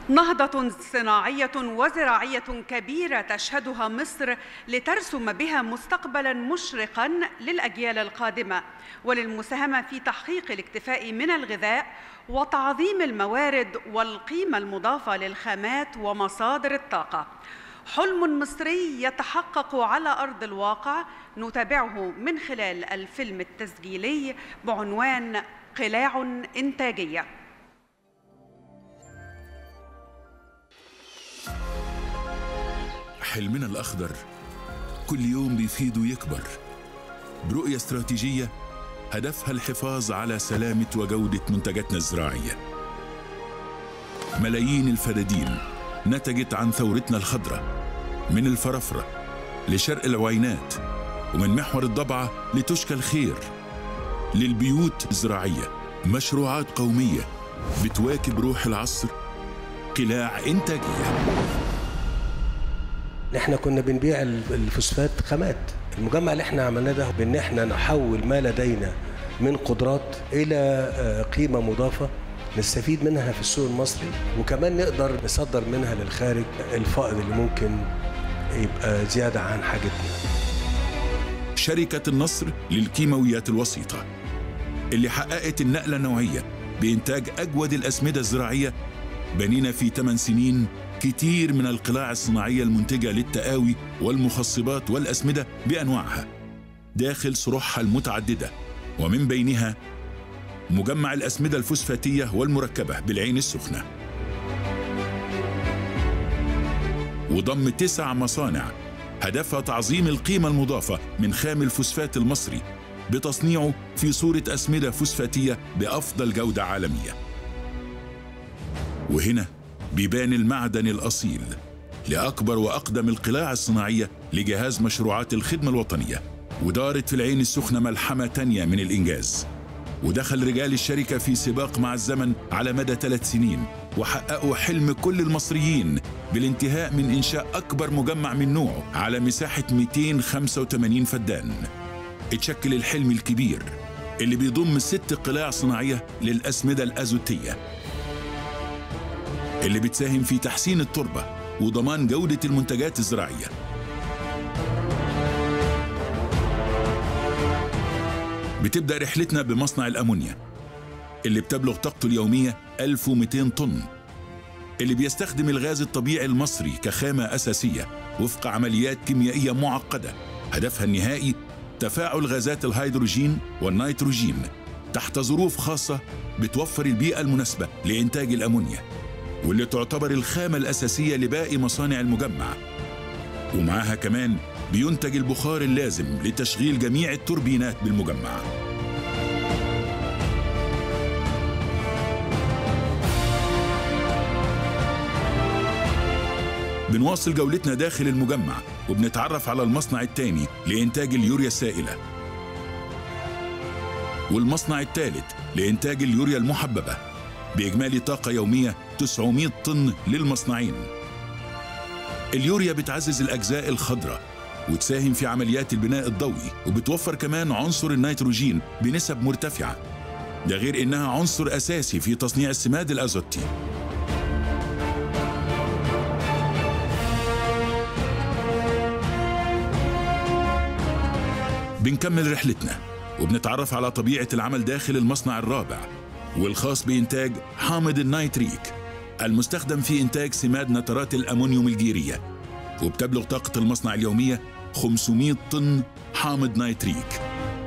نهضة صناعية وزراعية كبيرة تشهدها مصر لترسم بها مستقبلاً مشرقاً للأجيال القادمة، وللمساهمة في تحقيق الاكتفاء من الغذاء وتعظيم الموارد والقيمة المضافة للخامات ومصادر الطاقة. حلم مصري يتحقق على أرض الواقع، نتابعه من خلال الفيلم التسجيلي بعنوان قلاع إنتاجية. حلمنا الأخضر كل يوم بيفيد ويكبر برؤية استراتيجية هدفها الحفاظ على سلامة وجودة منتجاتنا الزراعية. ملايين الفدادين نتجت عن ثورتنا الخضراء، من الفرافرة لشرق العوينات، ومن محور الضبعة لتشكى الخير، للبيوت الزراعية. مشروعات قومية بتواكب روح العصر، قلاع إنتاجية. احنا كنا بنبيع الفوسفات خامات. المجمع اللي احنا عملناه ده بان احنا نحول ما لدينا من قدرات الى قيمة مضافة نستفيد منها في السوق المصري، وكمان نقدر نصدر منها للخارج الفائض اللي ممكن يبقى زيادة عن حاجتنا. شركة النصر للكيماويات الوسيطة اللي حققت النقلة النوعية بإنتاج أجود الأسمدة الزراعية. بنينا في 8 سنين كتير من القلاع الصناعية المنتجة للتقاوي والمخصبات والأسمدة بأنواعها داخل صروحها المتعددة، ومن بينها مجمع الأسمدة الفوسفاتية والمركبة بالعين السخنة، وضم 9 مصانع هدفها تعظيم القيمة المضافة من خام الفوسفات المصري بتصنيعه في صورة أسمدة فوسفاتية بأفضل جودة عالمية. وهنا بيبان المعدن الأصيل لأكبر وأقدم القلاع الصناعية لجهاز مشروعات الخدمة الوطنية. ودارت في العين السخنة ملحمة تانية من الإنجاز، ودخل رجال الشركة في سباق مع الزمن على مدى 3 سنين، وحققوا حلم كل المصريين بالانتهاء من إنشاء أكبر مجمع من نوعه على مساحة 285 فدان. اتشكل الحلم الكبير اللي بيضم 6 قلاع صناعية للأسمدة الأزوتية اللي بتساهم في تحسين التربة وضمان جودة المنتجات الزراعية. بتبدأ رحلتنا بمصنع الأمونيا اللي بتبلغ طاقته اليومية 1200 طن، اللي بيستخدم الغاز الطبيعي المصري كخامة أساسية وفق عمليات كيميائية معقدة هدفها النهائي تفاعل غازات الهيدروجين والنيتروجين تحت ظروف خاصة بتوفر البيئة المناسبة لإنتاج الأمونيا، واللي تعتبر الخامة الأساسية لباقي مصانع المجمع. ومعها كمان بينتج البخار اللازم لتشغيل جميع التوربينات بالمجمع. بنواصل جولتنا داخل المجمع وبنتعرف على المصنع الثاني لإنتاج اليوريا السائلة، والمصنع الثالث لإنتاج اليوريا المحببة بإجمالي طاقة يومية 900 طن للمصنعين. اليوريا بتعزز الأجزاء الخضراء وتساهم في عمليات البناء الضوئي، وبتوفر كمان عنصر النيتروجين بنسب مرتفعة، ده غير إنها عنصر أساسي في تصنيع السماد الأزوتي. بنكمل رحلتنا وبنتعرف على طبيعة العمل داخل المصنع الرابع والخاص بإنتاج حامض النيتريك المستخدم في إنتاج سماد نترات الأمونيوم الجيرية، وبتبلغ طاقة المصنع اليومية 500 طن حامض نيتريك.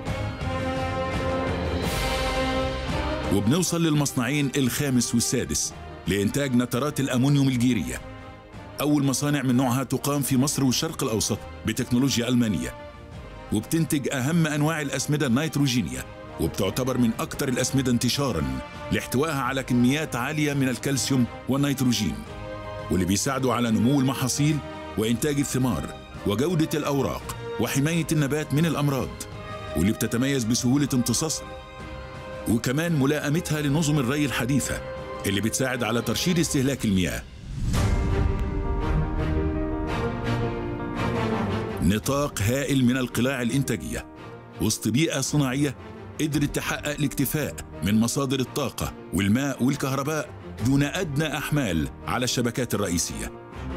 وبنوصل للمصنعين الخامس والسادس لإنتاج نترات الأمونيوم الجيرية، أول مصانع من نوعها تقام في مصر والشرق الأوسط بتكنولوجيا ألمانية، وبتنتج أهم أنواع الأسمدة النيتروجينية، وبتعتبر من أكثر الأسمدة انتشاراً لاحتوائها على كميات عالية من الكالسيوم والنيتروجين، واللي بيساعدوا على نمو المحاصيل وإنتاج الثمار وجودة الأوراق وحماية النبات من الأمراض، واللي بتتميز بسهولة امتصاصها وكمان ملائمتها لنظم الري الحديثة اللي بتساعد على ترشيد استهلاك المياه. نطاق هائل من القلاع الإنتاجية وسط بيئة صناعية قدرت تحقق الاكتفاء من مصادر الطاقة والماء والكهرباء دون أدنى أحمال على الشبكات الرئيسية.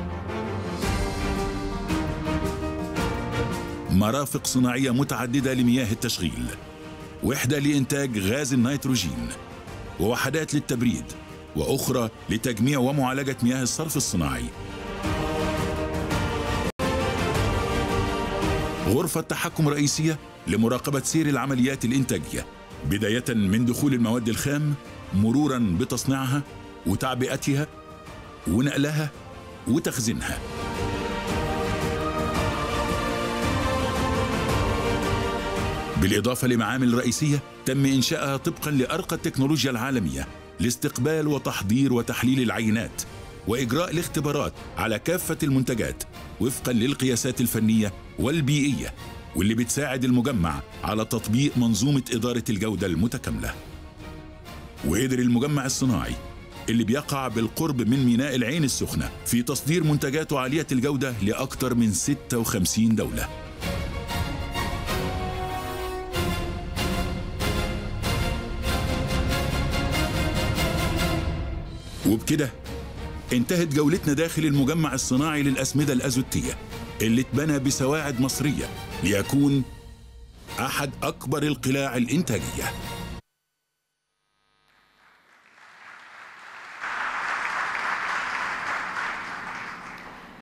مرافق صناعية متعددة لمياه التشغيل، وحدة لإنتاج غاز النيتروجين، ووحدات للتبريد، وأخرى لتجميع ومعالجة مياه الصرف الصناعي. غرفة تحكم رئيسية لمراقبة سير العمليات الإنتاجية، بداية من دخول المواد الخام، مروراً بتصنيعها وتعبئتها ونقلها وتخزينها. بالإضافة لمعامل رئيسية تم إنشائها طبقاً لأرقى التكنولوجيا العالمية لاستقبال وتحضير وتحليل العينات وإجراء الاختبارات على كافة المنتجات وفقاً للقياسات الفنية والبيئية، واللي بتساعد المجمع على تطبيق منظومة إدارة الجودة المتكاملة. وقدر المجمع الصناعي اللي بيقع بالقرب من ميناء العين السخنة في تصدير منتجاته عالية الجودة لأكثر من 56 دولة. وبكده انتهت جولتنا داخل المجمع الصناعي للأسمدة الأزوتية اللي اتبنى بسواعد مصرية ليكون أحد أكبر القلاع الإنتاجية.